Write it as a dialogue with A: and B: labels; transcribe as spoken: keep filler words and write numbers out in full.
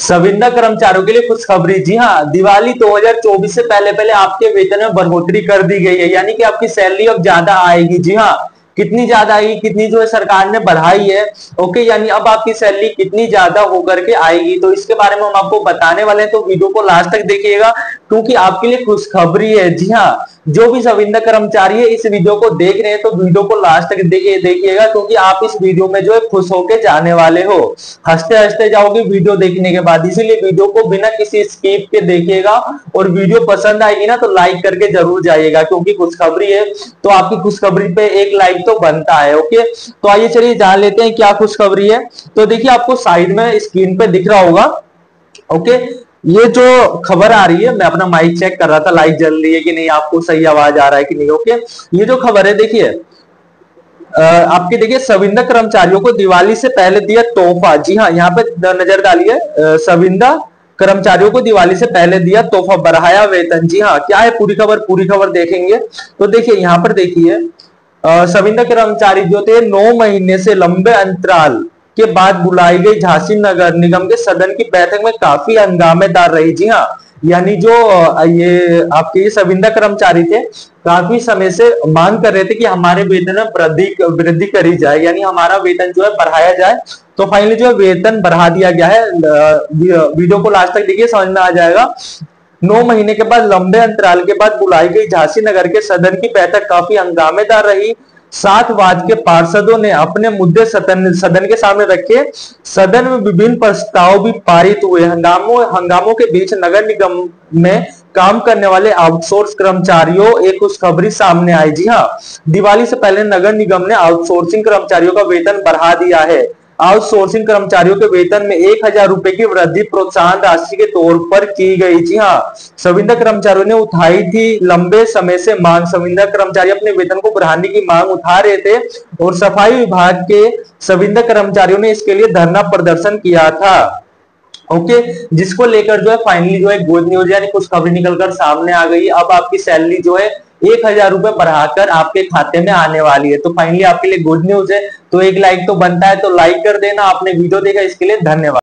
A: संविदा कर्मचारियों के लिए खुशखबरी। जी हाँ, दिवाली दो हज़ार चौबीस से पहले पहले आपके वेतन में बढ़ोतरी कर दी गई है, यानी कि आपकी सैलरी अब ज्यादा आएगी। जी हाँ, कितनी ज्यादा आएगी, कितनी जो है सरकार ने बढ़ाई है। ओके, यानी अब आपकी सैलरी कितनी ज्यादा होकर के आएगी, तो इसके बारे में हम आपको बताने वाले हैं, तो वीडियो को लास्ट तक देखिएगा क्योंकि आपके लिए खुशखबरी है। जी हाँ, जो भी संविदा कर्मचारी है इस वीडियो को देख रहे हैं तो वीडियो को लास्ट तक देखिए देखिएगा क्योंकि आप इस वीडियो में जो है खुश होके जाने वाले हो, हंसते हंसते जाओगे वीडियो देखने के बाद। इसीलिए वीडियो को बिना किसी स्किप के देखिएगा और वीडियो पसंद आएगी ना तो लाइक करके जरूर जाइएगा क्योंकि खुशखबरी है तो आपकी खुशखबरी पे एक लाइक तो बनता है। ओके, तो आइए चलिए जान लेते हैं क्या खुशखबरी है। तो देखिए आपको साइड में स्क्रीन पे दिख रहा होगा। ओके, ये जो खबर आ रही है, मैं अपना माइक चेक कर रहा था लाइट जल रही है कि नहीं, आपको सही आवाज आ रहा है कि नहीं। ओके, ये जो खबर है देखिए आपके, देखिए संविदा कर्मचारियों को दिवाली से पहले दिया तोहफा। जी हाँ, यहाँ पे नजर डालिए, संविदा कर्मचारियों को दिवाली से पहले दिया तोहफा, बढ़ाया वेतन। जी हाँ, क्या है पूरी खबर, पूरी खबर देखेंगे तो देखिए यहाँ पर देखिए संविदा कर्मचारी जो थे नौ महीने से लंबे अंतराल के बाद बुलाई गई झांसी नगर निगम के सदन की बैठक में काफी हंगामेदार रही। जी हाँ, यानी जो ये आपके ये संविदा कर्मचारी थे काफी समय से मांग कर रहे थे कि हमारे वेतन में वृद्धि वृद्धि करी जाए, यानी हमारा वेतन जो है बढ़ाया जाए। तो फाइनली जो है वेतन बढ़ा दिया गया है। वीडियो को लास्ट तक देखिए, समझ में आ जाएगा। नौ महीने के बाद लंबे अंतराल के बाद बुलाई गई झांसी नगर के सदन की बैठक काफी हंगामेदार रही। सात वाद के पार्षदों ने अपने मुद्दे सदन सदन के सामने रखे। सदन में विभिन्न प्रस्ताव भी पारित हुए। हंगामों हंगामों के बीच नगर निगम में काम करने वाले आउटसोर्स कर्मचारियों एक खुशखबरी सामने आई। जी हाँ, दिवाली से पहले नगर निगम ने आउटसोर्सिंग कर्मचारियों का वेतन बढ़ा दिया है। आउटसोर्सिंग कर्मचारियों के वेतन में एक हजार रुपए की वृद्धि प्रोत्साहन राशि के तौर पर की गई। जी हाँ, संविदा कर्मचारियों ने उठाई थी लंबे समय से मांग। संविदा कर्मचारी अपने वेतन को बढ़ाने की मांग उठा रहे थे और सफाई विभाग के संविदा कर्मचारियों ने इसके लिए धरना प्रदर्शन किया था। ओके, जिसको लेकर जो है फाइनली जो है गुड न्यूज यानी खुशखबरी निकलकर सामने आ गई। अब आपकी सैलरी जो है एक हजार रुपए बढ़ाकर आपके खाते में आने वाली है। तो फाइनली आपके लिए गुड न्यूज है, तो एक लाइक तो बनता है, तो लाइक कर देना। आपने वीडियो देखा इसके लिए धन्यवाद।